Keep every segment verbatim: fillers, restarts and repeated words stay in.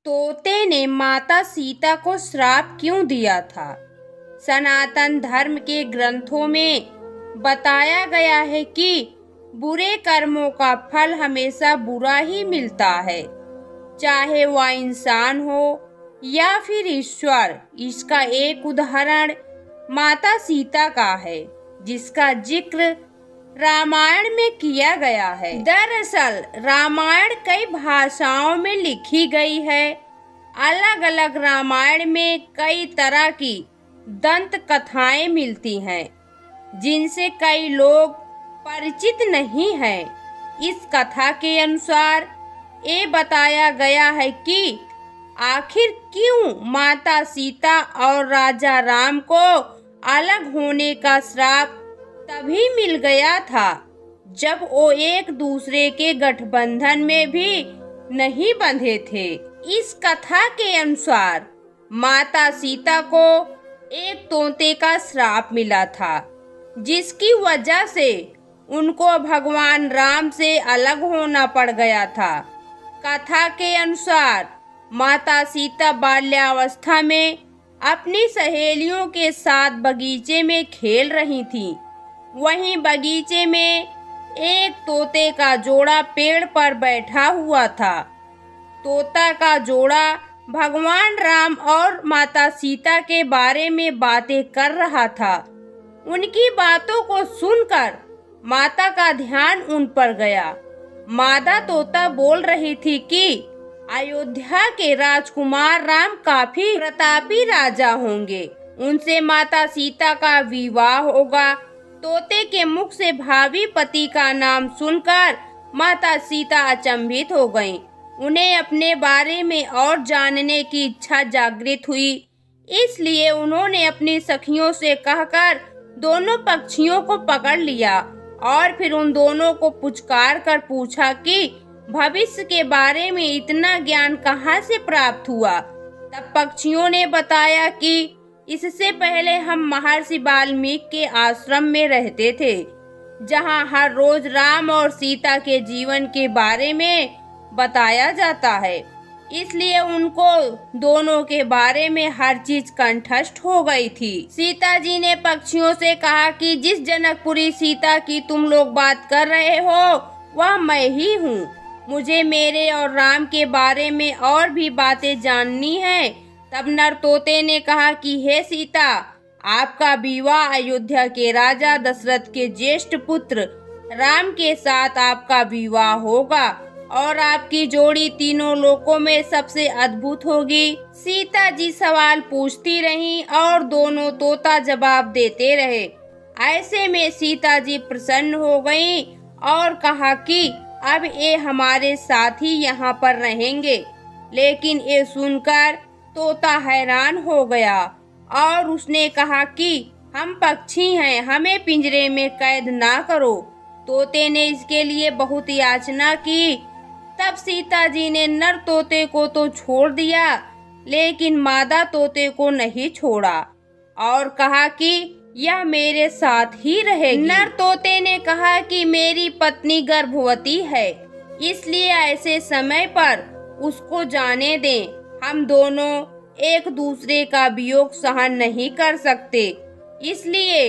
तोते ने माता सीता को श्राप क्यों दिया था? सनातन धर्म के ग्रंथों में बताया गया है कि बुरे कर्मों का फल हमेशा बुरा ही मिलता है, चाहे वह इंसान हो या फिर ईश्वर। इसका एक उदाहरण माता सीता का है, जिसका जिक्र रामायण में किया गया है। दरअसल रामायण कई भाषाओं में लिखी गई है। अलग अलग रामायण में कई तरह की दंत कथाएं मिलती हैं, जिनसे कई लोग परिचित नहीं हैं। इस कथा के अनुसार ये बताया गया है कि आखिर क्यों माता सीता और राजा राम को अलग होने का श्राप तभी मिल गया था जब वो एक दूसरे के गठबंधन में भी नहीं बंधे थे। इस कथा के अनुसार माता सीता को एक तोते का श्राप मिला था, जिसकी वजह से उनको भगवान राम से अलग होना पड़ गया था। कथा के अनुसार माता सीता बाल्यावस्था में अपनी सहेलियों के साथ बगीचे में खेल रही थीं। वहीं बगीचे में एक तोते का जोड़ा पेड़ पर बैठा हुआ था। तोता का जोड़ा भगवान राम और माता सीता के बारे में बातें कर रहा था। उनकी बातों को सुनकर माता का ध्यान उन पर गया। मादा तोता बोल रही थी कि अयोध्या के राजकुमार राम काफी प्रतापी राजा होंगे, उनसे माता सीता का विवाह होगा। तोते के मुख से भावी पति का नाम सुनकर माता सीता अचंभित हो गईं। उन्हें अपने बारे में और जानने की इच्छा जागृत हुई, इसलिए उन्होंने अपनी सखियों से कहकर दोनों पक्षियों को पकड़ लिया और फिर उन दोनों को पुचकार कर पूछा कि भविष्य के बारे में इतना ज्ञान कहाँ से प्राप्त हुआ। तब पक्षियों ने बताया कि इससे पहले हम महर्षि वाल्मीकि के आश्रम में रहते थे, जहाँ हर रोज राम और सीता के जीवन के बारे में बताया जाता है। इसलिए उनको दोनों के बारे में हर चीज कंठस्थ हो गई थी। सीता जी ने पक्षियों से कहा कि जिस जनकपुरी सीता की तुम लोग बात कर रहे हो वह मैं ही हूँ। मुझे मेरे और राम के बारे में और भी बातें जाननी है। तब नर तोते ने कहा कि हे सीता, आपका विवाह अयोध्या के राजा दशरथ के ज्येष्ठ पुत्र राम के साथ आपका विवाह होगा और आपकी जोड़ी तीनों लोकों में सबसे अद्भुत होगी। सीता जी सवाल पूछती रहीं और दोनों तोता जवाब देते रहे। ऐसे में सीता जी प्रसन्न हो गईं और कहा कि अब ये हमारे साथ ही यहाँ पर रहेंगे। लेकिन ये सुनकर तोता हैरान हो गया और उसने कहा कि हम पक्षी हैं, हमें पिंजरे में कैद ना करो। तोते ने इसके लिए बहुत याचना की। तब सीता जी ने नर तोते को तो छोड़ दिया, लेकिन मादा तोते को नहीं छोड़ा और कहा कि यह मेरे साथ ही रहेगी। नर तोते ने कहा कि मेरी पत्नी गर्भवती है, इसलिए ऐसे समय पर उसको जाने दें। हम दोनों एक दूसरे का वियोग सहन नहीं कर सकते, इसलिए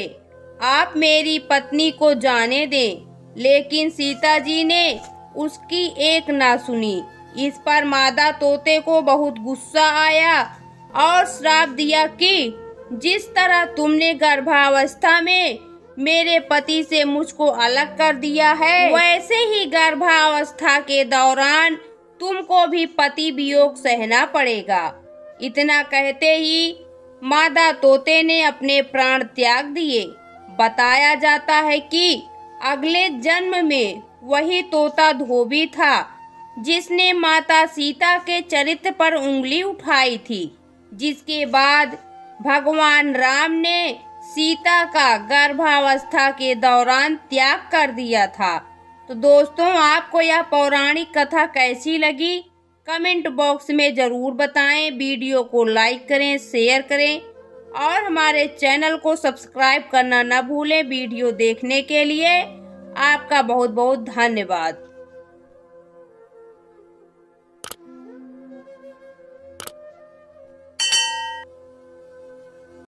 आप मेरी पत्नी को जाने दें। लेकिन सीता जी ने उसकी एक ना सुनी। इस पर मादा तोते को बहुत गुस्सा आया और श्राप दिया कि जिस तरह तुमने गर्भावस्था में मेरे पति से मुझको अलग कर दिया है, वैसे ही गर्भावस्था के दौरान तुमको भी पति वियोग सहना पड़ेगा। इतना कहते ही मादा तोते ने अपने प्राण त्याग दिए। बताया जाता है कि अगले जन्म में वही तोता धोबी था जिसने माता सीता के चरित्र पर उंगली उठाई थी, जिसके बाद भगवान राम ने सीता का गर्भावस्था के दौरान त्याग कर दिया था। तो दोस्तों, आपको यह पौराणिक कथा कैसी लगी कमेंट बॉक्स में जरूर बताएं। वीडियो को लाइक करें, शेयर करें और हमारे चैनल को सब्सक्राइब करना न भूलें। वीडियो देखने के लिए आपका बहुत बहुत धन्यवाद।